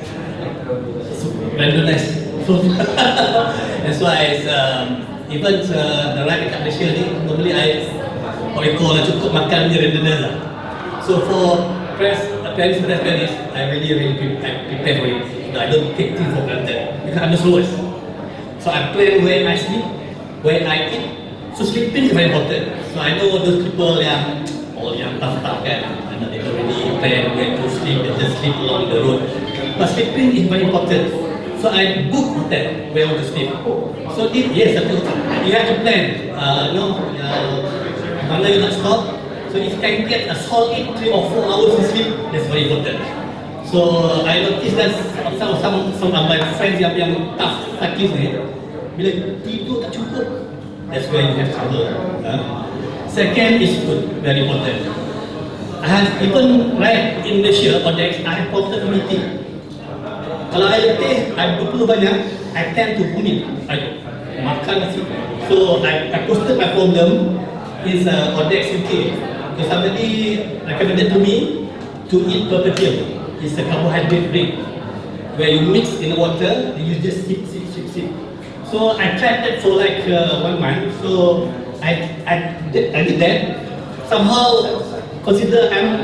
randomness. So that's why it's, um, even uh, the ride dekat Malaysia ni, normally I what we call cukup makan punya randomness lah. So for press, appearance, press appearance, I really really pre I prepare for it. I don't take things for granted because I'm the slowest. So I plan where I sleep, where I eat. So sleeping is very important. So I know those people yang all yang tough-tough kan, and they don't really plan where to sleep, they just sleep along the road. But sleeping is very important. So I book hotel where I want to sleep. So it, yes, you have to plan. Uh, you know, uh, mana you nak stop. So if you can get a solid three or four hours of sleep, that's very important. So I noticed that some some some of my friends yang yang tough sakit ni, bila tidur tak cukup, that's where you have trouble. Uh. Second is food, very important. I have even right in Malaysia, Odex, I have portable meeting. Kalau I letih, I berpeluh banyak, I tend to vomit. I makan nasi. So I, I posted my problem is uh, Odex U K. So somebody recommended to me to eat purpatium. It's a carbohydrate drink where you mix in the water and you just sip, sip, sip, sip. So I tried that for like uh, one month. So I I did, I did that. Somehow consider I'm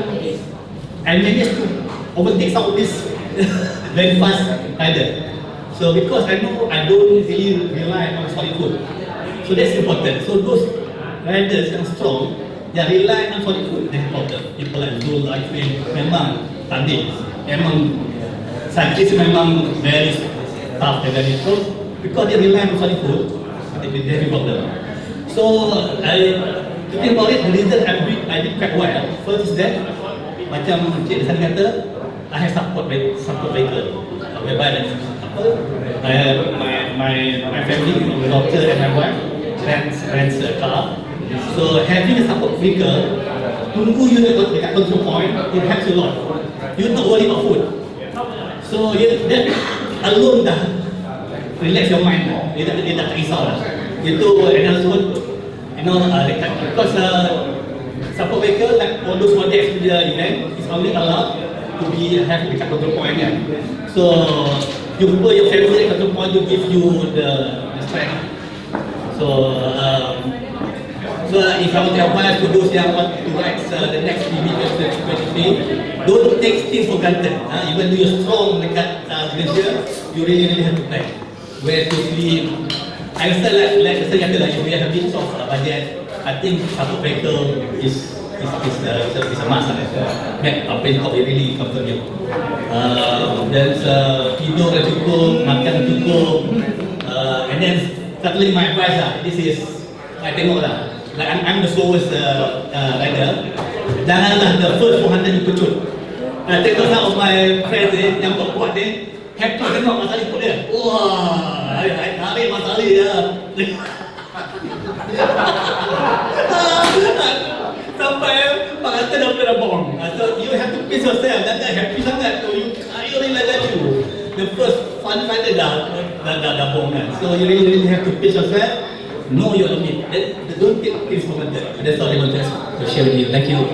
I managed to overtake some of this very fast either. So because I know I don't really rely on solid food. So that's important. So those riders yang strong, yang rely on solid food, that's important. People like Zul, Aifin, memang tanding. Memang cyclist memang very tough and very strong. Because they rely on solid food, it is very problem. So I thinking about it, the reason I did, I did quite well. First is that, macam Cik Desani kata, I have support support vehicle. Whereby I have my my my family, my daughter and my wife rents rents a car. So having a support vehicle, tunggu you dekat control point, it helps a lot. You not worry about food. So you, that alone dah relax your mind. Dia tak dia tak risau lah. Itu another one, you know, uh, because uh, support vehicle like all those Odex punya event is only allowed to be have dekat control point kan. So you put your family at control point to give you the, the strength. So um, so if I want to advise to those yang want to ride uh, the next P B twenty twenty-three, don't take things for granted. Uh, even though you're strong dekat uh, Malaysia, you really really have to plan where to sleep. I understand like like I said like if we have a bit of uh, budget, I think support vehicle is is is a is a, is a must. Make apa yang kau really comfortable. Uh, dan uh, tidur dah cukup, makan cukup, uh, and then certainly my advice lah. This is I tengok lah. Like I'm, I'm the slowest uh, uh, rider. Janganlah the first four hundred you pecut. I tengok some of my friends eh, yang kuat-kuat ni, happy tengok Mas Ali pun dia. Wah, I tarik Mas Ali ya. Sampai Pak Kata dah pernah bong. So you have to pace yourself. Jangan happy sangat. So you I really like that you. The first fun rider dah dah dah, dah bong kan. So you really really have to pace yourself. Know your limit. Don't take things for granted. That's all I want to share with you. Thank you.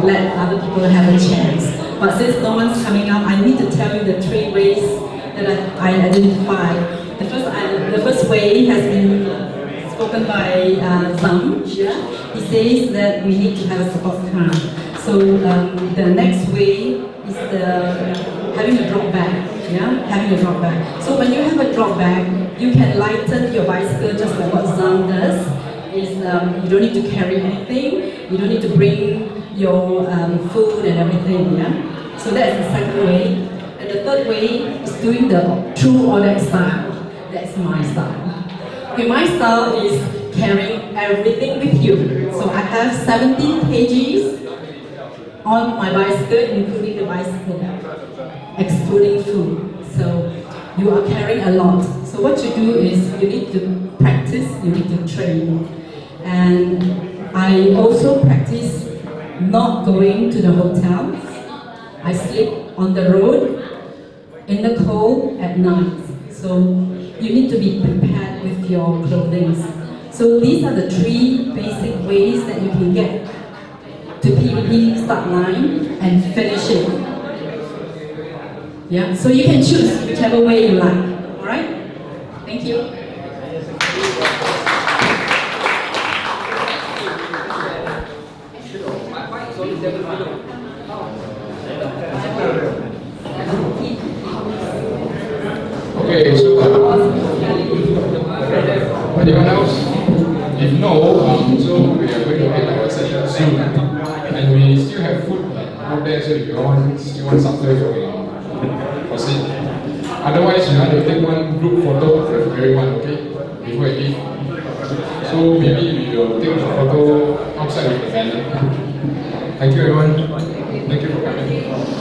let other people have a chance. But since no one's coming up, I need to tell you the three ways that I, I identify. The first, I, the first way has been spoken by uh, Zam. Yeah? He says that we need to have a support car. So um, the next way is the having a drop bag. Yeah, having a drop bag. So when you have a drop bag, you can lighten your bicycle just like what Zam does. Is um, you don't need to carry anything. You don't need to bring your um, food and everything. Yeah. So that's the second way. And the third way is doing the true audit style. That's my style. Okay, my style is carrying everything with you. So I have seventeen kgs on my bicycle, including the bicycle, excluding food. So you are carrying a lot. So what you do is you need to practice, you need to train. And I also practice not going to the hotels. I sleep on the road in the cold at night. So you need to be prepared with your clothing. So these are the three basic ways that you can get to P V P start line and finish it. Yeah, so you can choose whichever way you like. Alright? Thank you. Okay, so anyone else? If no, um, so we are going to end our session soon, and we still have food out there. So if you want, still want supper, you can proceed. Otherwise, you want to take one group photo of everyone, okay? Before we leave. So maybe we will take a photo outside with the banner. Thank you, everyone. Thank you for coming.